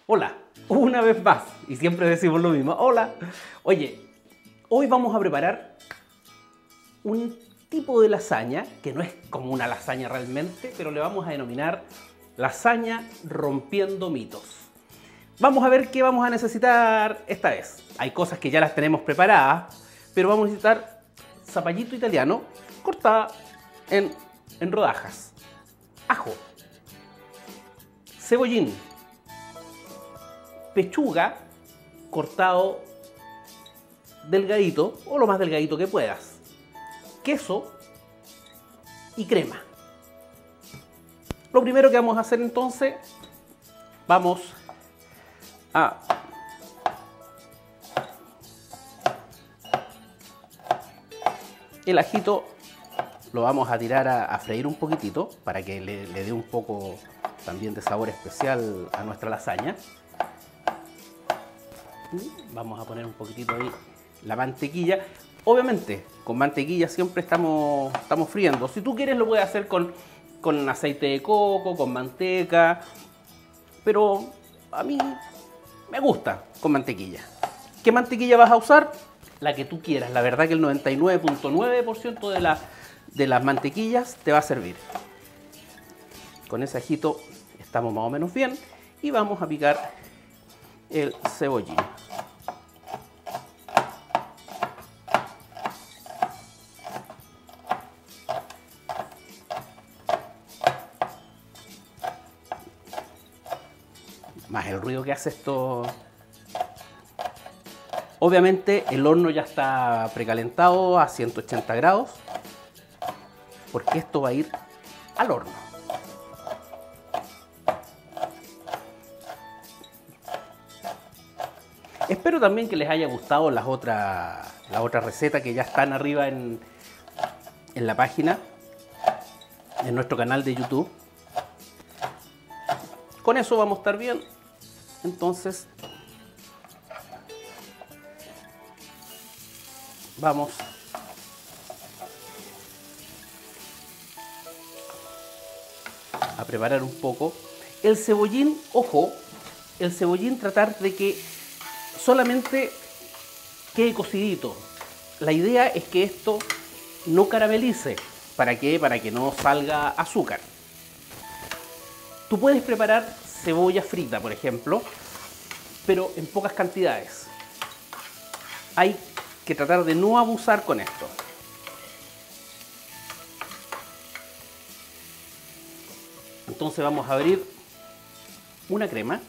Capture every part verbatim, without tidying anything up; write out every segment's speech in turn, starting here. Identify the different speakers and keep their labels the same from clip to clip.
Speaker 1: Hola, una vez más, y siempre decimos lo mismo, hola. Oye, hoy vamos a preparar un tipo de lasaña, que no es como una lasaña realmente, pero le vamos a denominar lasaña rompiendo mitos. Vamos a ver qué vamos a necesitar esta vez. Hay cosas que ya las tenemos preparadas, pero vamos a necesitar zapallito italiano cortada en, en rodajas, ajo, cebollín, pechuga cortado delgadito o lo más delgadito que puedas, queso y crema. Lo primero que vamos a hacer entonces, vamos a el ajito lo vamos a tirar a, a freír un poquitito para que le, le dé un poco también de sabor especial a nuestra lasaña. Vamos a poner un poquitito ahí la mantequilla. Obviamente, con mantequilla siempre estamos, estamos friendo. Si tú quieres lo puedes hacer con, con aceite de coco, con manteca, pero a mí me gusta con mantequilla. ¿Qué mantequilla vas a usar? La que tú quieras. La verdad que el noventa y nueve punto nueve por ciento de, la, de las mantequillas te va a servir. Con ese ajito estamos más o menos bien y vamos a picar el cebollín. Más el ruido que hace esto. Obviamente el horno ya está precalentado a ciento ochenta grados, porque esto va a ir al horno. Espero también que les haya gustado las otras, las otras recetas que ya están arriba en, en la página, en nuestro canal de YouTube. Con eso vamos a estar bien. Entonces vamos a preparar un poco. El cebollín, ojo, el cebollín tratar de que solamente quede cocidito. La idea es que esto no caramelice. ¿Para qué? Para que no salga azúcar. Tú puedes preparar cebolla frita, por ejemplo, pero en pocas cantidades. Hay que tratar de no abusar con esto. Entonces vamos a abrir una crema.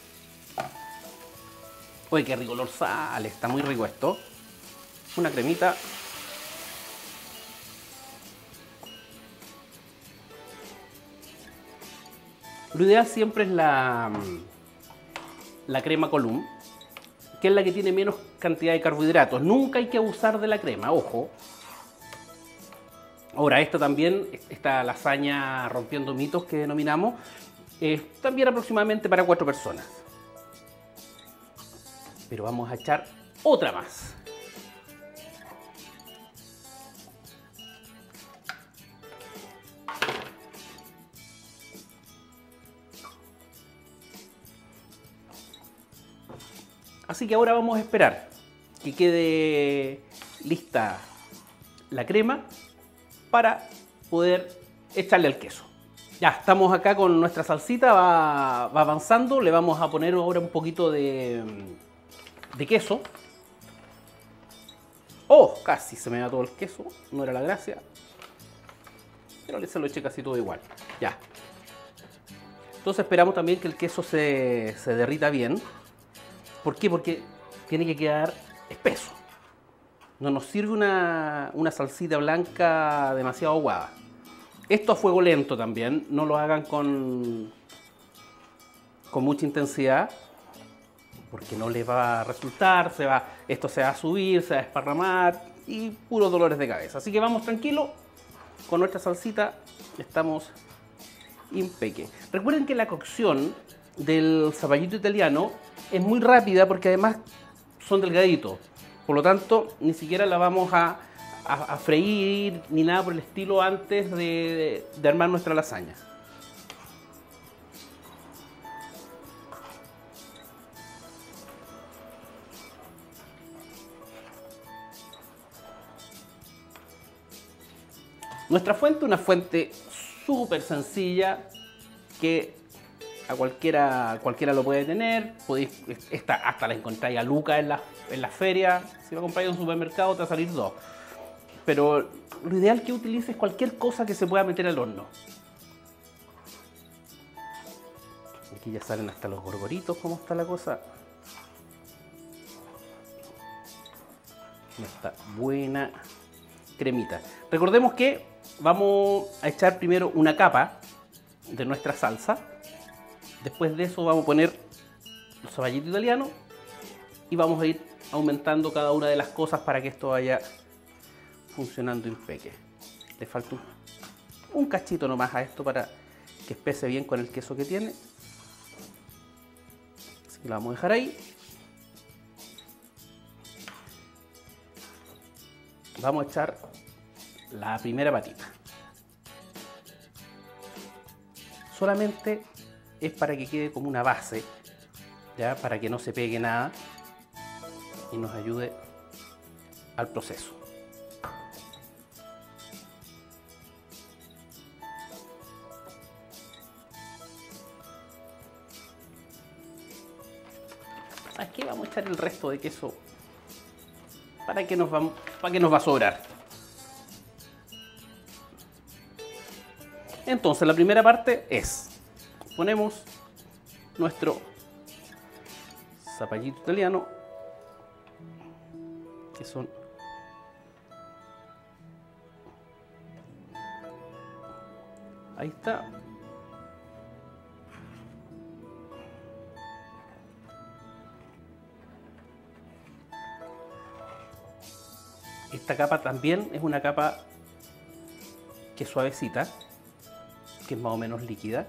Speaker 1: Uy, qué rico olor sale, está muy rico esto. Una cremita. Lo ideal siempre es la, la crema Column, que es la que tiene menos cantidad de carbohidratos. Nunca hay que abusar de la crema, ojo. Ahora, esta también, esta lasaña rompiendo mitos que denominamos, es también aproximadamente para cuatro personas. Pero vamos a echar otra más. Así que ahora vamos a esperar que quede lista la crema para poder echarle el queso. Ya estamos acá con nuestra salsita, va, va avanzando. Le vamos a poner ahora un poquito de, de queso. Oh, casi se me va todo el queso, no era la gracia. Pero se lo eché casi todo igual. Ya. Entonces esperamos también que el queso se, se derrita bien. ¿Por qué? Porque tiene que quedar espeso. No nos sirve una, una salsita blanca demasiado aguada. Esto a fuego lento también, no lo hagan con, con mucha intensidad, porque no les va a resultar, se va, esto se va a subir, se va a desparramar y puros dolores de cabeza. Así que vamos tranquilos, con nuestra salsita estamos impecable. Recuerden que la cocción del zapallito italiano es muy rápida porque además son delgaditos. Por lo tanto, ni siquiera la vamos a, a, a freír ni nada por el estilo antes de, de, de armar nuestra lasaña. Nuestra fuente, una fuente súper sencilla que a cualquiera, cualquiera lo puede tener. Podéis, esta, hasta la encontráis a Luca en la, en la feria. Si lo compráis en un supermercado te va a salir dos. Pero lo ideal es que utilices cualquier cosa que se pueda meter al horno. Aquí ya salen hasta los gorgoritos, cómo está la cosa. Esta buena cremita. Recordemos que vamos a echar primero una capa de nuestra salsa. Después de eso vamos a poner el zapallito italiano y vamos a ir aumentando cada una de las cosas para que esto vaya funcionando impeque. Le falta un, un cachito nomás a esto para que espese bien con el queso que tiene. Así que lo vamos a dejar ahí. Vamos a echar la primera patita. Solamente es para que quede como una base, ya, para que no se pegue nada y nos ayude al proceso. Aquí vamos a echar el resto de queso para que nos va, para que nos va a sobrar. Entonces la primera parte es, ponemos nuestro zapallito italiano, que son ahí está. Esta capa también es una capa que es suavecita, que es más o menos líquida.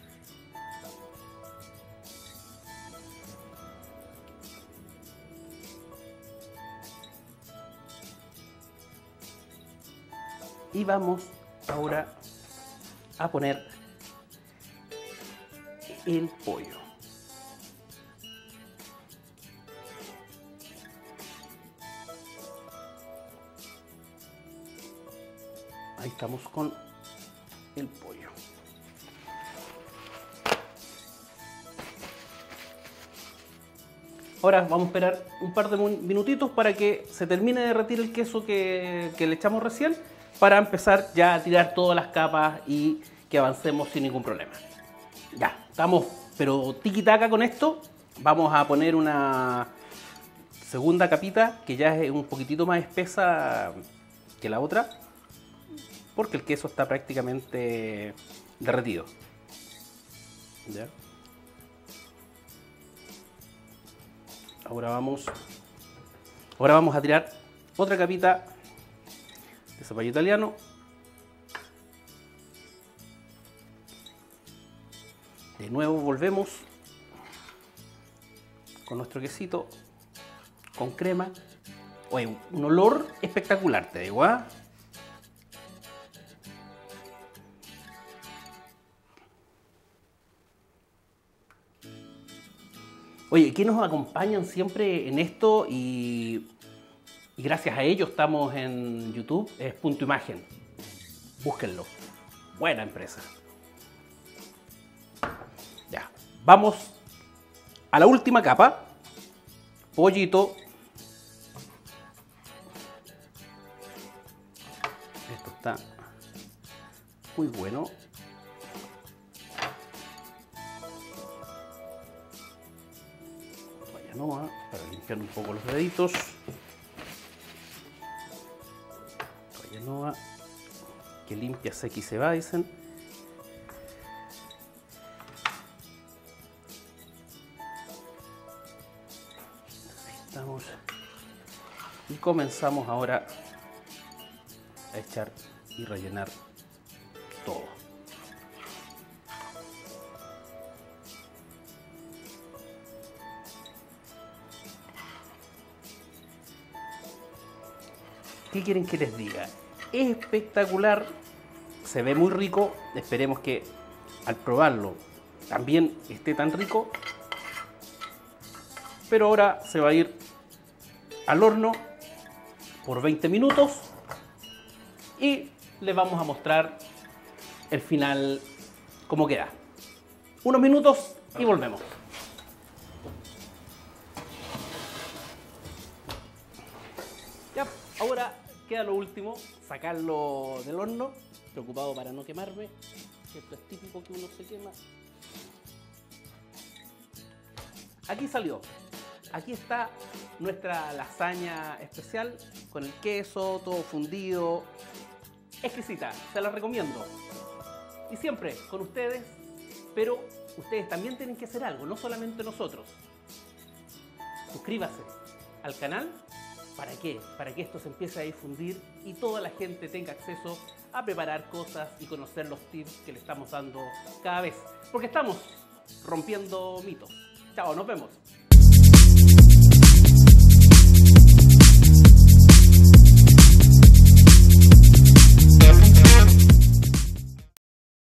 Speaker 1: Y vamos ahora a poner el pollo. Ahí estamos con el pollo. Ahora vamos a esperar un par de minutitos para que se termine de derretir el queso que, que le echamos recién, para empezar ya a tirar todas las capas y que avancemos sin ningún problema. Ya, estamos pero tiki-taka con esto. Vamos a poner una segunda capita que ya es un poquitito más espesa que la otra, porque el queso está prácticamente derretido. ¿Ya? Ahora vamos, ahora vamos a tirar otra capita de zapallo italiano. De nuevo volvemos con nuestro quesito con crema. Oye, un olor espectacular, te digo, ¿ah? Oye, ¿quién nos acompañan siempre en esto? Y, y gracias a ellos estamos en YouTube, es Punto Imagen. Búsquenlo. Buena empresa. Ya, vamos a la última capa. Pollito. Esto está muy bueno. Toallanoa para limpiar un poco los deditos. Toallanoa que limpia, seca y se va, dicen. Ahí estamos. Y comenzamos ahora a echar y rellenar todo. ¿Qué quieren que les diga? Es espectacular, se ve muy rico. Esperemos que al probarlo también esté tan rico. Pero ahora se va a ir al horno por veinte minutos y les vamos a mostrar el final, cómo queda. Unos minutos y volvemos. Ya, ahora queda lo último, sacarlo del horno, preocupado para no quemarme, que esto es típico que uno se quema. Aquí salió. Aquí está nuestra lasaña especial con el queso, todo fundido. Exquisita, se la recomiendo. Y siempre con ustedes, pero ustedes también tienen que hacer algo, no solamente nosotros. Suscríbase al canal. ¿Para qué? Para que esto se empiece a difundir y toda la gente tenga acceso a preparar cosas y conocer los tips que le estamos dando cada vez. Porque estamos rompiendo mitos. Chao, nos vemos.